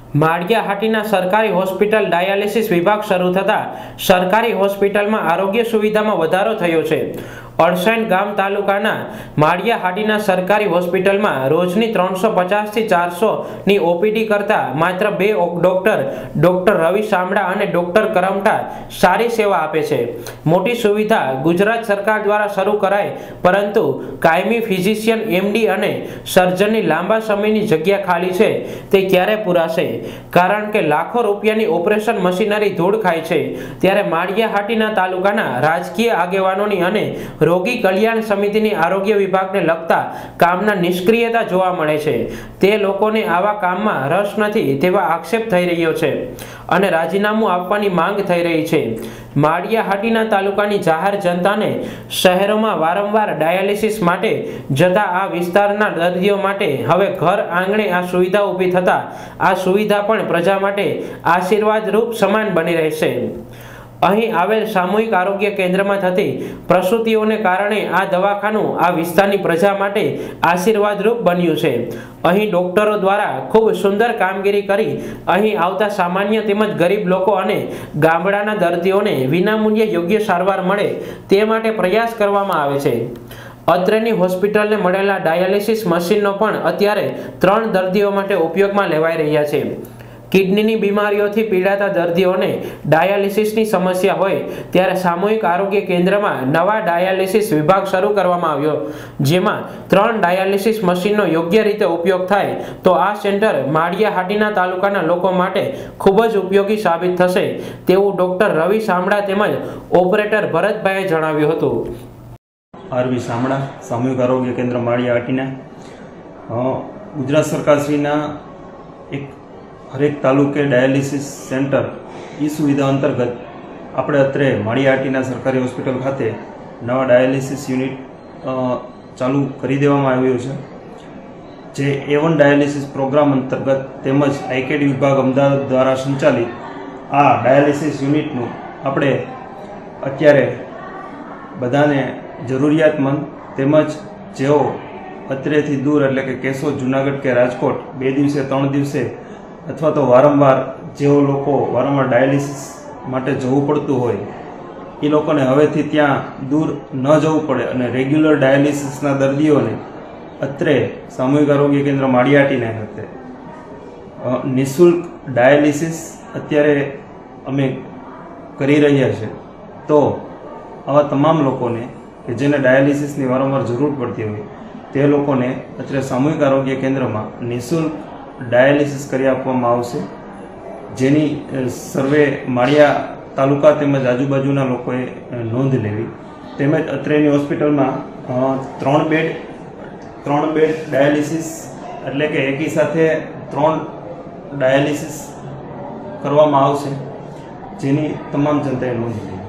माळियाहाटीना सरकारी hospital dialysis विभाग शरू थता सरकारी होस्पिटल में आरोग्य सुविधा में वधारो थयो छे। अड़सैण गाम तालुकाना माळियाहाटीना सरकारी होस्पिटल में रोजनी 350 થી 400 ની ओपीडी करता मात्र 2 डॉक्टर रवि सामड़ा और डॉक्टर करमटा सारी सेवा आपे छे। मोटी सुविधा गुजरात सरकार द्वारा शुरू कराय, परंतु कायमी फिजिशियन एमडी और सर्जन लांबा समयनी जग्या खाली छे ते क्यारे पूराशे? कारण के लाखों रूपियानी ऑपरेशन मशीनरी धूळ खाय छे। त्यारे माळियाहाटीना तालुकाना राजकीय आगेवानोनी अने रोगी कल्याण समितिनी आरोग्य विभागने लगता कामना निष्क्रियता जोवा मळे छे। ते लोकोने आवा काममां रस नथी तेवा आक्षेप थई रह्यो छे अने राजीनामું आपवानी मांग थई रही छे। माळियाहाटीना तालुकानी जाहेर जनताने शहेरोमां वारंवार डायालिसिस माटे जता आ विस्ताરના દર્દીઓ માટે હવે ઘર આંગણે આ સુવિધા ઊભી થતા આ સુવિધા પણ પ્રજા માટે આશીર્વાદરૂપ સમાન બની રહેશે। અહીં આવેલ સામૂહિક આરોગ્ય કેન્દ્રમાં થતી પ્રસૂતિઓને કારણે આ દવાખાનું આ વિસ્તારની પ્રજા માટે આશીર્વાદરૂપ બન્યું છે। અહીં ડોક્ટરો દ્વારા ખૂબ સુંદર કામગીરી કરી અહીં આવતા સામાન્ય તેમજ ગરીબ લોકો અને ગામડાના દર્દીઓને વિનામૂલ્યે યોગ્ય સારવાર મળે તે માટે પ્રયાસ કરવામાં આવે છે। અત્રેની હોસ્પિટલને મળેલા ડાયાલિસિસ મશીનનો પણ અત્યારે 3 દર્દીઓ માટે ઉપયોગમાં લેવાઈ રહ્યા છે। किडनीनी बीमारीओथी पीड़ाता दर्दीओने डायालिसिसनी समस्या होय त्यारे सामूहिक आरोग्य केन्द्र में नवा डायालिसिस विभाग शुरू करवामां आव्यो, जेमां 3 डायालिसिस मशीननो योग्य रीते उपयोग थाय तो आ सेंटर माळियाहाटीना तालुकाना लोको माटे खूब ज उपयोगी साबित थशे तेवुं डॉक्टर रवि सामड़ा तेमज ऑपरेटर भरतभाઈએ जणाव्युं हतुं। आरवी सामड़ा, सामूहिक आरोग्य केन्द्र माळियाहाटीना गुजरात सरकारश्रीना एक हरेक तालुके डायालिसिस सेंटर ई सुविधा अंतर्गत આપણે અત્રે માળિયાહાટીના સરકારી હોસ્પિટલ ખાતે નવા ડાયાલિસિસ યુનિટ ચાલુ કરી દેવામાં આવ્યો છે, જે A1 ડાયાલિસિસ પ્રોગ્રામ અંતર્ગત તેમજ આઈકેડી વિભાગ અમદાવાદ દ્વારા સંચાલિત આ ડાયાલિસિસ યુનિટનું આપણે અત્યારે બધાને જરૂરિયાતમંદ તેમજ જેઓ અત્રેથી દૂર એટલે કે કેશોદ, જૂનાગઢ કે રાજકોટ 2 દિવસે 3 દિવસે अथवा तो वारंवार जो लोग वारंवार डायालिसिस माटे जवुं पड़तुं होय ए लोकोने हवेथी त्यां दूर न जवुं पड़े अने रेग्युलर डायालिसिसना दर्दीओने अत्रे सामूहिक आरोग्य केन्द्र माळियाहाटीना खाते निःशुल्क डायालिसिस अत्यारे अमे करी रह्या छे। तो आवा तमाम लोकोने के जेने डायालिसिसनी वारंवार जरूर पड़ती होय ते लोकोने अत्रे सामूहिक आरोग्य केन्द्रमां निःशुल्क डायालिसिस करी आपवामां आवशे, जेनी सर्वे माळिया तालुका तेमज आजुबाजुना लोकोए नोंध लेवी। तेमज अत्रेनी होस्पिटलमां 3 बेड डायालिसिस एटले के एकी साथे 3 डायालिसिस करवामां आवशे, जेनी तमाम जनताए नोंध लेवी।